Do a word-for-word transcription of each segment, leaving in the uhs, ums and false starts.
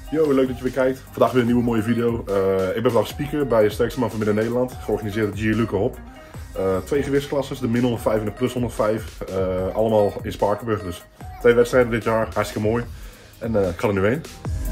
Yo, leuk dat je weer kijkt. Vandaag weer een nieuwe mooie video. Uh, ik ben vandaag speaker bij Sterkste Man van Midden-Nederland, georganiseerd door Gierluke Hop. Uh, twee gewichtsklasses, de min honderdvijf en de plus honderdvijf. Uh, allemaal in Spakenburg, dus twee wedstrijden dit jaar. Hartstikke mooi. En uh, ik ga er nu heen.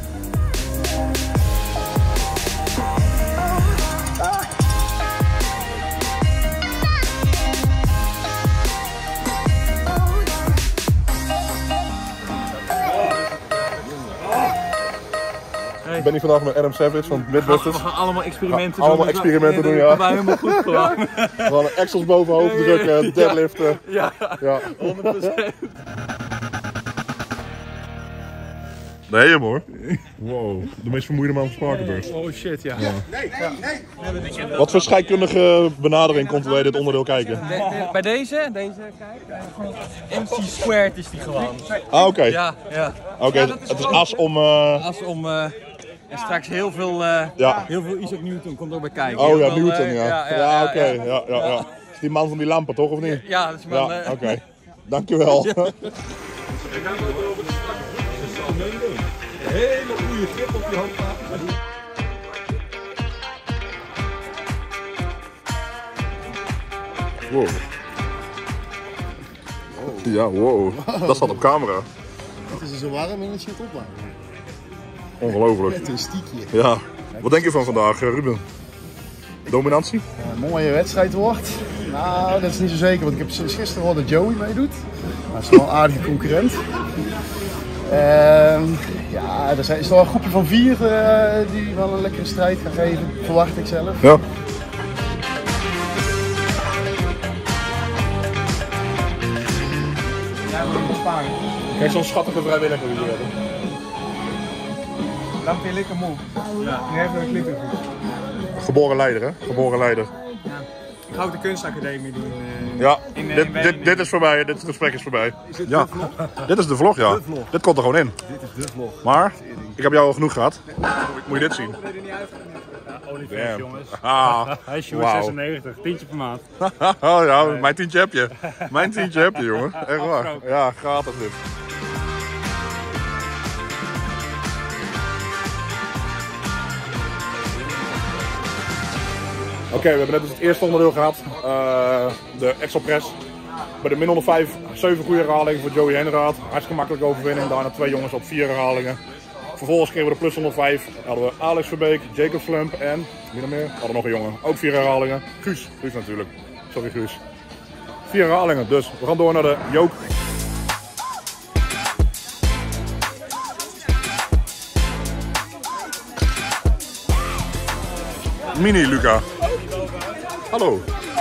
Ik ben hier vandaag met Adam Savage van Midwesters. We gaan allemaal experimenten ah, allemaal doen. Allemaal experimenten doen, ja. Dat is helemaal goed gewoon. We gaan axels boven hoofd drukken, deadliften. Ja, ja. honderd procent. Nee, hoor. Wow, de meest vermoeide man van Spakenburg. Oh shit, ja. ja. Nee, nee, nee. Wat voor scheikundige benadering komt bij dit onderdeel kijken? De, de, bij deze, deze, kijk, M C squared is die gewoon. Ah, oké. Okay. Ja, ja. Oké, okay, ja, het is as om... Uh... As om... Uh... En straks heel veel, uh, ja. heel veel Isaac Newton komt er bij kijken. Oh heel ja, veel, Newton, uh, ja. Ja, ja, ja, oké. Okay. Ja. Ja, ja, ja. Is die man van die lampen, toch, of niet? Ja, dat is man. Ja, oké. Okay. Dankjewel. Ja. Een hele goede grip op je hoofd. Wow. wow. Ja, wow. Dat staat op camera. Het is zo warm en het zit opwarmen. Ongelooflijk. Met een stiekje. Ja. Wat denk je van vandaag, Ruben? Dominantie? Ja, een mooie wedstrijd wordt. Nou, dat is niet zo zeker, want ik heb sinds gisteren gehoord dat Joey meedoet. Dat is wel een aardige concurrent. Uh, ja, er is nog een groepje van vier uh, die wel een lekkere strijd gaan geven, verwacht ik zelf. Ja. Kijk, zo'n schattige vrijwilliger die we hebben. Dan ben ik lekker moe. Ja. Nu hebben we een clip. Geboren leider, hè? Geboren leider. Ja. Gouden Kunstacademie doen. Uh, ja, in, dit, in dit, dit is voorbij, dit gesprek is voorbij. Is dit ja. de vlog? Dit is de vlog, ja. De vlog. Dit komt er gewoon in. Dit is de vlog. Maar, ik heb jou al genoeg gehad. Moet je dit zien? Ja, Olivers, jongens. Ah, hij is wow. zesennegentig, tientje per maand. oh ja, mijn tientje heb je. Mijn tientje heb je, jongen. Echt waar. Ja, gratis dit. Oké, okay, we hebben net dus het eerste onderdeel gehad, uh, de Axel Press. Bij de min honderdvijf, zeven goede herhalingen voor Joey Henraad. Hartstikke makkelijke overwinning, daarna twee jongens op vier herhalingen. Vervolgens kregen we de plus honderdvijf, hadden we Alex Verbeek, Jacob Slump en, wie nog meer? We hadden nog een jongen, ook vier herhalingen. Guus, Guus natuurlijk, sorry Guus. Vier herhalingen, dus we gaan door naar de Jook. Mini Luca. Hallo.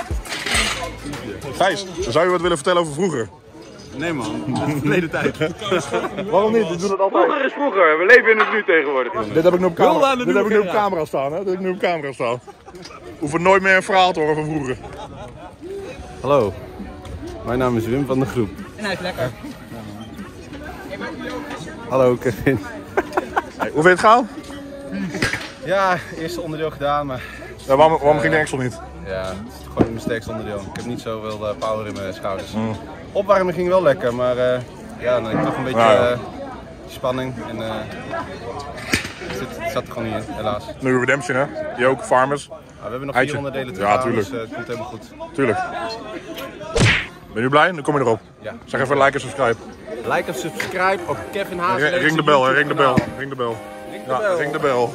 Gijs, zou je wat willen vertellen over vroeger? Nee man, verleden tijd. Waarom niet? We doen het altijd. Vroeger is vroeger, we leven in het nu tegenwoordig. Dit heb ik nu op camera, dit heb ik nu op camera staan, hè? Dit heb ik nu op camera staan. Hoeven nooit meer een verhaal te horen van vroeger. Hallo, mijn naam is Wim van de Groep. En hij is lekker. Hallo Kevin. Hey, hoe vind je het gaan? Ja, eerste onderdeel gedaan, maar... Ja, waarom waarom uh, ging de Axel niet? Ja, het is gewoon mijn sterkste onderdeel. Ik heb niet zoveel uh, power in mijn schouders. Mm. Opwarmen ging wel lekker, maar uh, ja, dan heb ik toch een beetje ja, uh, spanning. En, uh, het, zit, het zat er gewoon niet in, helaas. Nu Redemption, hè? Je ook, Farmers. Nou, we hebben nog vier Eitje. onderdelen te gaan, ja, tuurlijk. Dus uh, het komt helemaal goed. Tuurlijk. Ben je blij? Dan kom je erop. Ja. Zeg even like en subscribe. Like en subscribe op Kevin Haas. Ring, ring de bel, hè? Ring de bel. Ring de bel. Ring de ja, bel. Ring de bel.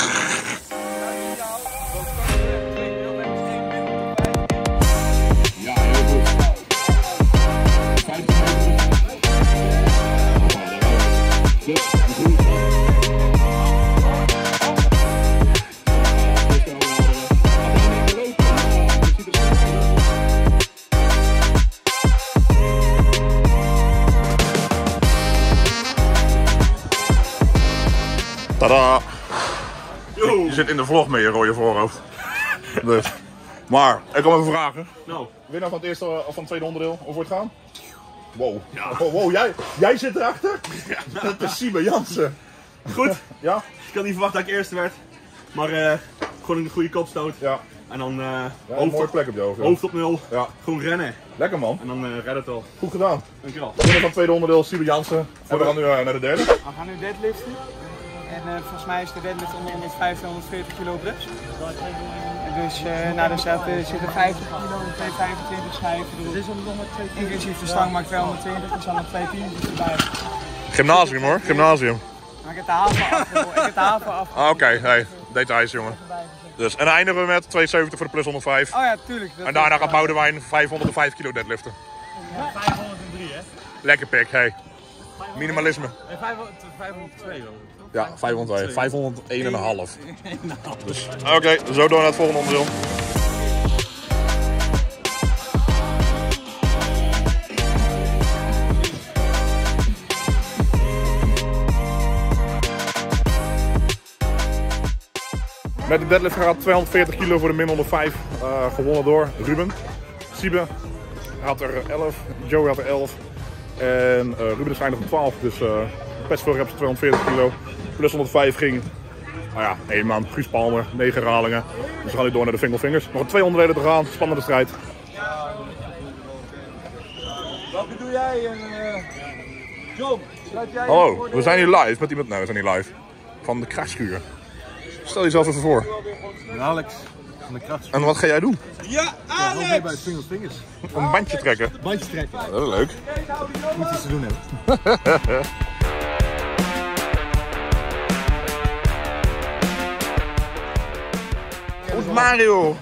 Tadaa! Je zit in de vlog met je rode voorhoofd. Dus. Maar, ik kom even vragen. Nou. Winnaar van het eerste of van het tweede onderdeel, hoe wordt het gaan? Wow. Ja. Oh, wow, jij, jij zit erachter? Ja. Dat is Siebe Jansen. Goed. Ja? Ik had niet verwacht dat ik eerste werd. Maar uh, gewoon een goede kopstoot. Ja. En dan uh, ja, hoofd, een mooie plek op je hoofd. Ja. Hoofd op nul. Ja. Gewoon rennen. Lekker man. En dan uh, red het al. Goed gedaan. Dankjewel. Winnaar van het tweede onderdeel, Siebe Jansen. En we gaan nu uh, naar de derde. We gaan nu deadliften. En En uh, volgens mij is de deadlift onder honderdvijftig en honderdveertig kilo plus. En dus uh, nou, er zitten, zitten vijftig kilo en tweehonderdvijfentwintig schijven erop. Inclusief de stang maakt tweehonderdtwintig, dus dan nog twee tientjes erbij. Gymnasium hoor, gymnasium. Maar ik heb de haven af. Ik heb de haven af. Ah, oké, okay. Hey, details jongen. Dus, en dan eindigen we met tweeënzeventig voor de plus honderdvijf. Oh ja, tuurlijk. En daarna gaat Boudewijn vijfhonderdvijf kilo deadliften. Ja, vijfhonderddrie hè? Lekker pik, hey. Minimalisme. En vijfhonderdtwee wel. Ja, vijfhonderdtwee. vijfhonderdéén en een half. Dus, Oké, okay, zo door naar het volgende onderdeel. Met de deadlift gaat tweehonderdveertig kilo voor de min honderdvijf, uh, gewonnen door Ruben. Siebe had er elf, Joey had er elf en uh, Ruben is eindig op twaalf, dus uh, best veel reps tweehonderdveertig kilo. Plus honderdvijf ging, nou ja, één man, Guus Palmer, negen herhalingen. Dus we gaan nu door naar de Fingal Fingers. Nog twee onderdelen te gaan, spannende strijd. Wat doe jij, uh, John? Jij Hallo, we zijn hier live met iemand, nee we zijn hier live, van de krachtschuur. Stel jezelf even voor. Alex van de krachtschuur. En wat ga jij doen? Ja, Alex! Ja, bij het Fingal Fingers. Een bandje trekken. Bandje trekken. Ja, dat is leuk. Moet iets te doen hebben. Goed Mario.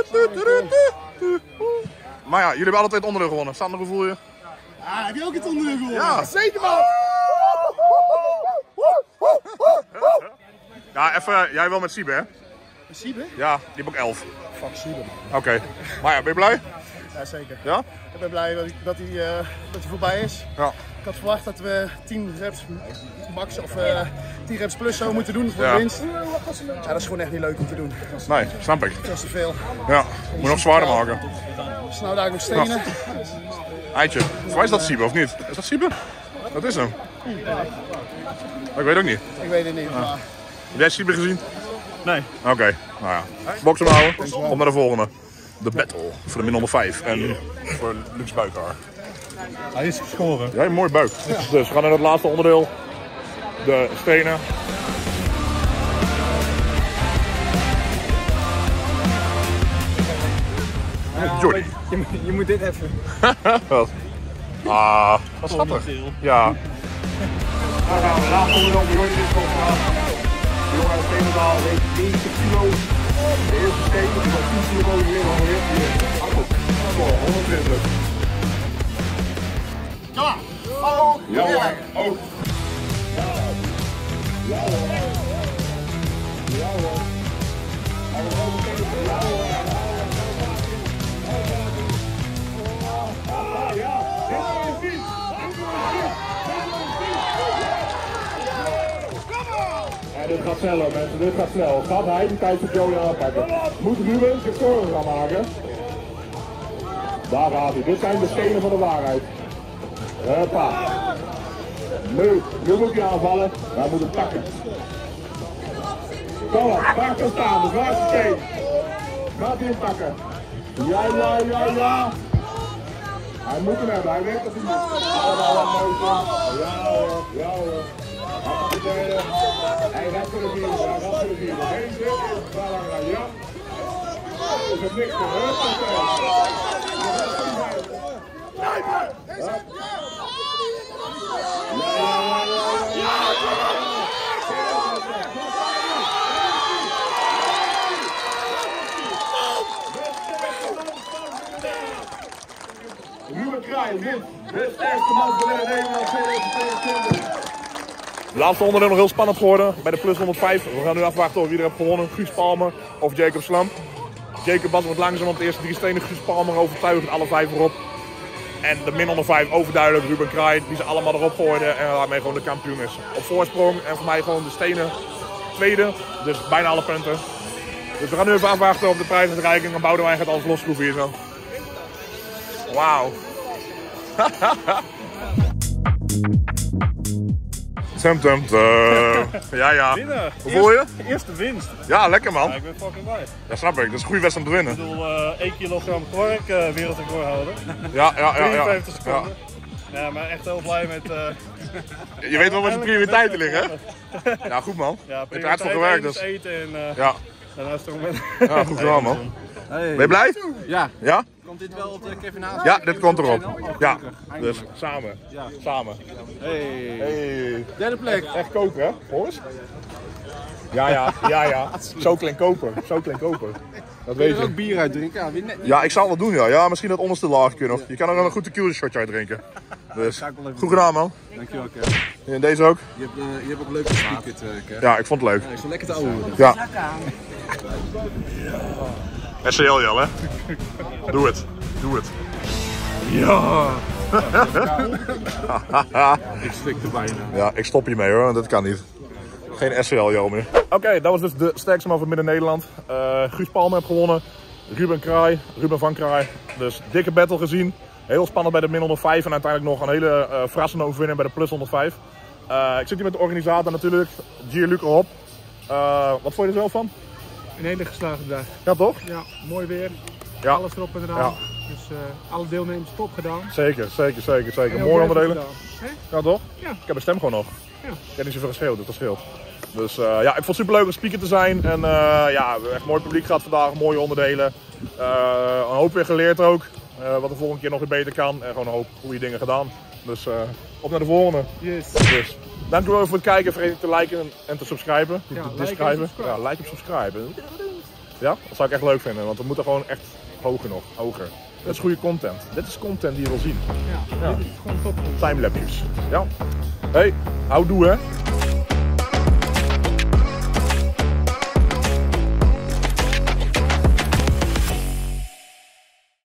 Maar ja, jullie hebben alle twee het onderdeel gewonnen. Sander, hoe voel je? Ah, heb je ook het onderdeel gewonnen? Ja, zeker man! Ja, even, jij wel met Siebe hè? Siebe? Ja, die heb ook elf. Fuck Siebe. Oké. Okay. Maar ja, ben je blij? Ja, zeker. Ja? Ik ben blij dat hij, dat hij, uh, dat hij voorbij is. Ja. Ik had verwacht dat we tien reps max of uh, tien reps plus zouden moeten doen voor ja. de winst. Ja, dat is gewoon echt niet leuk om te doen. Nee, snap ik. Dat is te veel. Ja, moet nog zwaarder maken. Dus nou daar nog stenen. Ja. Eitje, voor mij is dat Siebe of niet? Is dat Siebe? Dat is hem. Maar ik weet ook niet. Ik weet het niet. Ja. Maar... Heb jij Siebe gezien? Nee. Oké, okay. Nou ja. Boksen houden. Op naar de volgende. De battle voor de min honderdvijf en voor Lux Buikhaar. Hij is geschoren. Ja, een mooi buik. Ja. Dus we gaan naar het laatste onderdeel. De stenen. Ja, Jordi. Je, je moet dit even. Wat? Ah, wat schattig. Ja. Dan gaan we laatste onderdeel voor Jordi dit komt gaan. De jongen uit Veenendaal heeft negen kilo. De eerste steen die van tien kilo boven weer heeft hier honderdtwintig. Ja! Oh! Ja hoor, ook. Ja hoor. Ja hoor. En dit gaat sneller mensen, dit gaat snel. Gaat hij die tijd voor Joey aanpakken? Moet Ruben zijn score gaan maken? Daar gaat hij, dit zijn de stenen van de waarheid. Hoppa. Nu, nu moet hij aanvallen. Wij moeten pakken. Kom op, waar kan staan, de zwaarste steen. Gaat hij hem pakken? Ja, ja, ja, ja. Hij moet hem hebben, hij weet dat hij moet. Allemaal wat mooi. Ja hoor, ja hoor. Hij gaat voor de vierde, hij gaat voor de vierde. Deze is belangrijk, ja. Is het niks te Ruben Kraai wint de sterkste man van Nederland tweeduizend tweeëntwintig. Laatste onderdeel nog heel spannend geworden bij de plus honderdvijf. We gaan nu afwachten of wie er heeft gewonnen. Guus Palmer of Jacob Slam. Jacob was wat langzaam op de eerste drie stenen. Guus Palmer overtuigend, alle vijf erop. En de min honderdvijf overduidelijk Ruben Kraai, die ze allemaal erop gooiden en waarmee gewoon de kampioen is. Op voorsprong en voor mij gewoon de stenen tweede, dus bijna alle punten. Dus we gaan nu even afwachten op de prijsuitreiking en Boudewijn gaat alles losschroeven hier zo. Wauw. Tum tum tum. Ja ja. Winnen. Hoe voel je? Eerste, eerste winst. Ja, lekker man. Ja, ik ben fucking blij. Ja, snap ik. Dat is een goede wedstrijd om te winnen. Ik bedoel, uh, één kilogram kwark uh, wereldrecord houden. Ja, ja, ja. ja. drieënvijftig seconden. Ja. Ja, maar echt heel blij met... Uh... Je weet wel wat je prioriteiten liggen, hè? Ja, goed man. Ja, je hebt er hard voor gewerkt. Dus. Eten en uh, ja. daarna is het toch met... Ja, goed gedaan man. Hey. Ben je blij? Ja. Ja? Komt dit wel op de Kevin Haas? Ja, dit komt erop. Ja, dus samen. Ja. Samen. Hey. Hey. Derde plek. Echt koper, hè? Hoor eens. Ja, ja, ja, ja. Zo klinkt koper. Zo klinkt koper. Dat weet Kun je er je. ook bier uit drinken? Ja, wie net niet. Ja, ik zal het doen, ja. Ja, misschien het onderste laag kunnen. Je kan er dan een goed tequila shotje uit drinken. Dus, goed gedaan, man. Dankjewel, Kev. En deze ook? Je hebt, uh, je hebt ook leuk gespeakerd, uh, Kev. Ja, ik vond het leuk. Ja, ik zo lekker te ouwen. Ja. S C L, Jel, hè? Doe het. Doe het. Ja! Ik stik er bijna. Ja, ik stop hiermee hoor, dat kan niet. Geen S C L Jel meer. Oké, okay, dat was dus de sterkste man van Midden-Nederland. Uh, Guus Palmer heeft gewonnen. Ruben Kraai, Ruben van Kraai. Dus dikke battle gezien. Heel spannend bij de min honderdvijf en uiteindelijk nog een hele uh, verrassende overwinning bij de plus honderdvijf. Uh, ik zit hier met de organisator natuurlijk, Gianluca Hop. Uh, wat vond je er zelf van? Een hele geslaagde dag. Ja toch? Ja, mooi weer. Ja. Alles erop en eraan. Ja. Dus uh, alle deelnemers top gedaan. Zeker, zeker, zeker, zeker. En Mooi ook onderdelen. Hè? Ja toch? Ja. Ik heb mijn stem gewoon nog. Ja. Ik heb niet zoveel geschreeuwd, dus dat scheelt. Dus uh, ja, ik vond het super leuk om speaker te zijn. En uh, ja, we hebben echt mooi publiek gehad vandaag, mooie onderdelen. Uh, een hoop weer geleerd ook. Uh, wat de volgende keer nog weer beter kan. En gewoon een hoop goede dingen gedaan. Dus uh, op naar de volgende. Yes. Dus, dankjewel voor het kijken. Vergeet niet te liken en, en te subscriben. Ja, te like en subscriben. subscribe. Ja, like en subscriben. Ja, dat zou ik echt leuk vinden. Want we moeten gewoon echt hoger nog. Hoger. Dit is goede content. Dit is content die je wil zien. Ja, Ja. dit is gewoon top. Timelapses. Ja. Hey, houdoe hè.